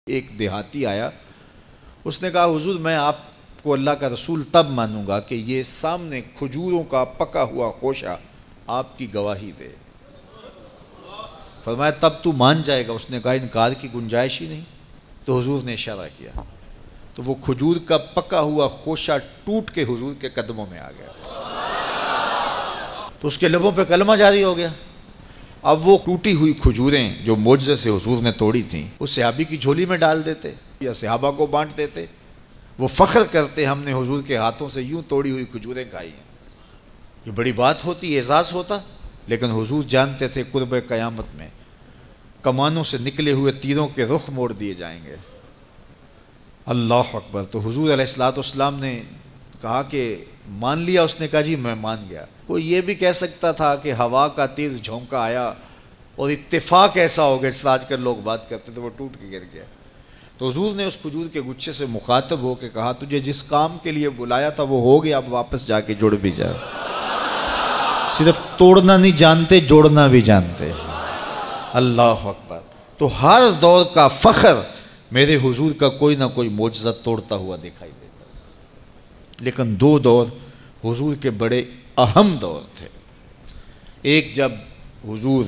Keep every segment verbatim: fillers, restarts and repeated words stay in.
ایک دیہاتی آیا، اس نے کہا حضور میں آپ کو اللہ کا رسول تب مانوں گا کہ یہ سامنے کھجوروں کا پکا ہوا خوشہ آپ کی گواہی دے۔ فرمایا تب تو مان جائے گا؟ اس نے کہا انکار کی گنجائش ہی نہیں۔ تو حضور نے اشارہ کیا تو وہ کھجور کا پکا ہوا خوشہ ٹوٹ کے حضور کے قدموں میں آ گیا، تو اس کے لبوں پہ کلمہ جاری ہو گیا۔ اب وہ ٹوٹی ہوئی کھجوریں جو معجزے سے حضور نے توڑی تھیں اس صحابی کی جھولی میں ڈال دیتے یا صحابہ کو بانٹ دیتے، وہ فخر کرتے ہم نے حضور کے ہاتھوں سے یوں توڑی ہوئی کھجوریں کھائی ہیں۔ یہ بڑی بات ہوتی، اعزاز ہوتا، لیکن حضور جانتے تھے قرب قیامت میں کمانوں سے نکلے ہوئے تیروں کے رخ موڑ دیے جائیں گے۔ اللہ اکبر۔ تو حضور علیہ الصلوۃ والسلام نے کہا کہ مان لیا؟ اس نے کہا جی میں مان گیا۔ کوئی یہ بھی کہہ سکتا تھا کہ ہوا کا تیز جھونکا آیا اور اتفاق ایسا ہو گیا جس آج کل لوگ بات کرتے تو وہ ٹوٹ کے گر گیا۔ تو حضور نے اس کھجور کے گچھے سے مخاطب ہو کے کہا تجھے جس کام کے لیے بلایا تھا وہ ہو گیا، اب واپس جا کے جڑ بھی جا۔ صرف توڑنا نہیں جانتے، جوڑنا بھی جانتے۔ اللہ اکبر۔ تو ہر دور کا فخر میرے حضور کا کوئی نہ کوئی معجزہ توڑتا ہوا دکھائی دیتا، لیکن دو دور حضور کے بڑے اہم دور تھے۔ ایک جب حضور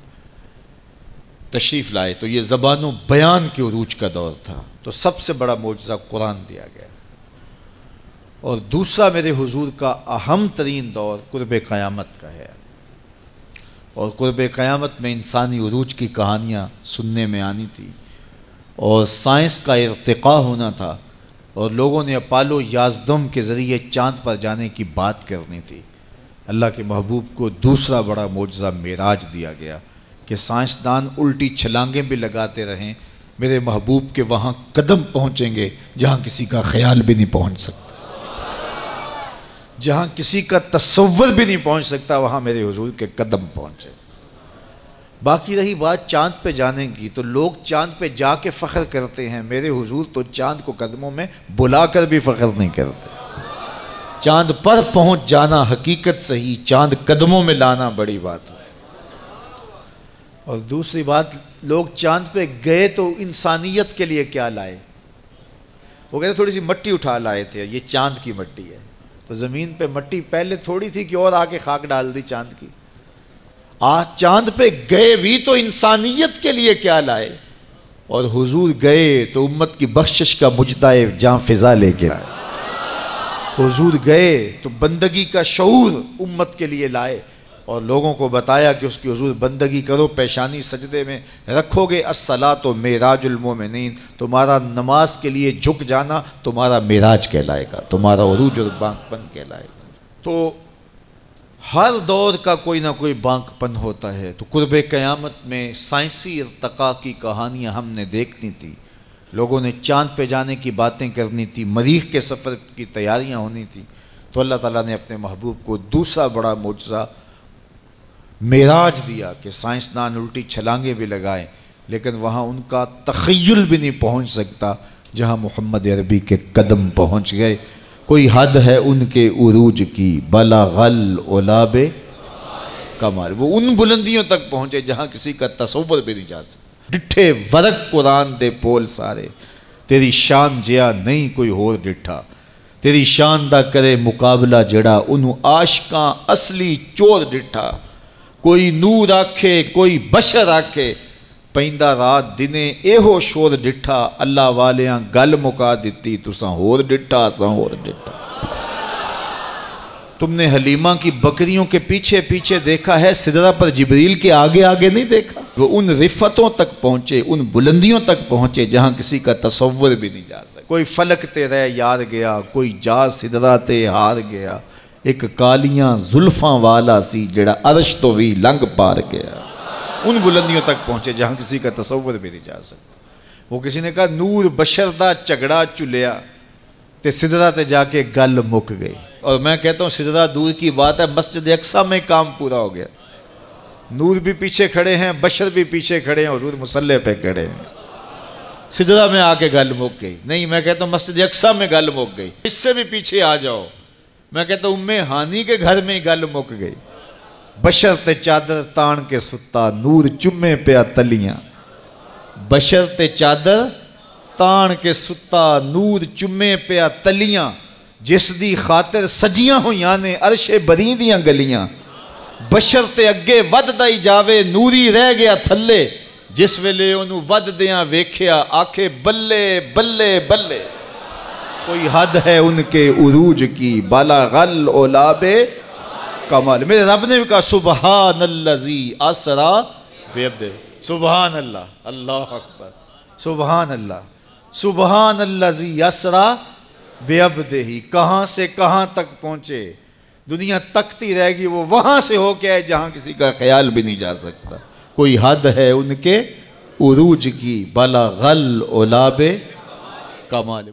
تشریف لائے تو یہ زبان و بیان کے عروج کا دور تھا، تو سب سے بڑا معجزہ قرآن دیا گیا، اور دوسرا میرے حضور کا اہم ترین دور قرب قیامت کا ہے، اور قرب قیامت میں انسانی عروج کی کہانیاں سننے میں آنی تھی، اور سائنس کا ارتقاء ہونا تھا، اور لوگوں نے اپالو یازدم کے ذریعے چاند پر جانے کی بات کرنی تھی۔ اللہ کے محبوب کو دوسرا بڑا معجزہ معراج دیا گیا کہ سائنسدان الٹی چھلانگیں بھی لگاتے رہیں، میرے محبوب کے وہاں قدم پہنچیں گے جہاں کسی کا خیال بھی نہیں پہنچ سکتا، جہاں کسی کا تصور بھی نہیں پہنچ سکتا، وہاں میرے حضور کے قدم پہنچے۔ باقی رہی بات چاند پہ جانے کی، تو لوگ چاند پہ جا کے فخر کرتے ہیں، میرے حضور تو چاند کو قدموں میں بلا کر بھی فخر نہیں کرتے۔ چاند پر پہنچ جانا حقیقت صحیح، چاند قدموں میں لانا بڑی بات ہے۔ اور دوسری بات، لوگ چاند پہ گئے تو انسانیت کے لیے کیا لائے؟ وہ کہتے تھوڑی سی مٹی اٹھا لائے تھے، یہ چاند کی مٹی ہے، تو زمین پہ مٹی پہلے تھوڑی تھی کہ اور آ کے خاک ڈال دی چاند کی۔ آج چاند پہ گئے بھی تو انسانیت کے لیے کیا لائے، اور حضور گئے تو امت کی بخشش کا مجدہ جاں فضا لے کے آئے۔ حضور گئے تو بندگی کا شعور امت کے لیے لائے، اور لوگوں کو بتایا کہ اس کی حضور بندگی کرو، پیشانی سجدے میں رکھو گے، الصلاۃ معراج المومنین، تمہارا نماز کے لیے جھک جانا تمہارا معراج کہلائے گا، تمہارا عروج اور بانک پن کہلائے گا۔ تو ہر دور کا کوئی نہ کوئی بانک پن ہوتا ہے۔ تو قرب قیامت میں سائنسی ارتقاء کی کہانیاں ہم نے دیکھنی تھی، لوگوں نے چاند پہ جانے کی باتیں کرنی تھی، مریخ کے سفر کی تیاریاں ہونی تھی، تو اللہ تعالیٰ نے اپنے محبوب کو دوسرا بڑا معجزہ معراج دیا کہ سائنسدان الٹی چھلانگیں بھی لگائیں، لیکن وہاں ان کا تخیل بھی نہیں پہنچ سکتا جہاں محمد عربی کے قدم پہنچ گئے۔ کوئی حد ہے ان کے عروج کی، بلغ العلا کمال، وہ ان بلندیوں تک پہنچے جہاں کسی کا تصور بھی نہیں جا سکتا۔ ڈٹھے ورق قرآن دے پول سارے، تیری شان جیا نہیں کوئی ہور ڈٹھا، تیری شان دا کرے مقابلہ جڑا انہوں عاشقاں اصلی چور ڈٹھا۔ کوئی نور آکھے کوئی بشر آکھے، پیندہ رات دنے ایہو شور ڈٹھا، اللہ والیاں گل مکا دیتی تساں ہور ڈٹھا اساں ہور ڈٹھا۔ تم نے حلیمہ کی بکریوں کے پیچھے پیچھے دیکھا ہے، سدرہ پر جبریل کے آگے آگے نہیں دیکھا۔ وہ ان رفتوں تک پہنچے، ان بلندیوں تک پہنچے جہاں کسی کا تصور بھی نہیں جا سکتا۔ کوئی فلک تے رہ یار گیا، کوئی جا سدرہ تے ہار گیا، ایک کالیاں زلفاں والا سی جڑا عرش تو بھی لنگ پار گیا۔ ان بلندیوں تک پہنچے جہاں کسی کا تصور بھی نہیں جا سکتا۔ وہ کسی نے کہا نور بشر دا جھگڑا چلیا تے سدرہ تے جا کے گل مک گئی، اور میں کہتا ہوں سدرہ دور کی بات ہے، مسجد اقصیٰ میں کام پورا ہو گیا۔ نور بھی پیچھے کھڑے ہیں، بشر بھی پیچھے کھڑے ہیں، حضور مصلی پہ کھڑے ہیں، سدرہ میں آ کے گل مک گئی۔ نہیں، میں کہتا ہوں مسجد اقصیٰ میں گل مک گئی، اس سے بھی پیچھے آ جاؤ، میں کہتا ہوں ام ہانی کے گھر میں گل مک گئی۔ بشر تے چادر تان کے ستا، نور چمے پیا تلیاں، بشر تے چادر تان کے ستا نور چمے پیا تلیاں جس دی خاطر سجیاں ہویاں نے عرش بری دیاں گلیاں بشر تے اگے ود دائی جاوے نوری رہ گیا تھلے جس ویلے انہوں ود دیاں ویکھیا آکھے بلے بلے بلے کوئی حد ہے ان کے عروج کی بالا غل اولاب کمال میرے رب نے بھی کہا سبحان اللذی اسرا بعبدہ سبحان اللہ اللہ اکبر سبحان اللہ سبحان اللذی اسرا بعبدہ کہاں سے کہاں تک پہنچے دنیا تکتی رہے گی وہ وہاں سے ہو کے آئے جہاں کسی کا خیال بھی نہیں جا سکتا کوئی حد ہے ان کے عروج کی بلغ الاولاب کمال